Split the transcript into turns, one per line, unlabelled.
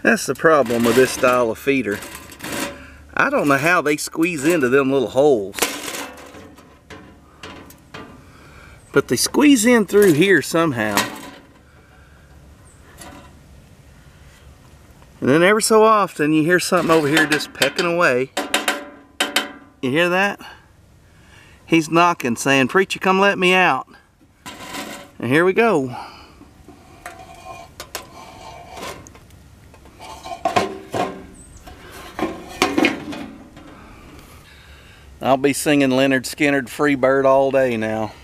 That's the problem with this style of feeder. I don't know how they squeeze into them little holes. But they squeeze in through here somehow. And then every so often you hear something over here just pecking away. You hear that? He's knocking, saying, "Preacher, come let me out." And here we go. I'll be singing Lynyrd Skynyrd Free Bird all day now.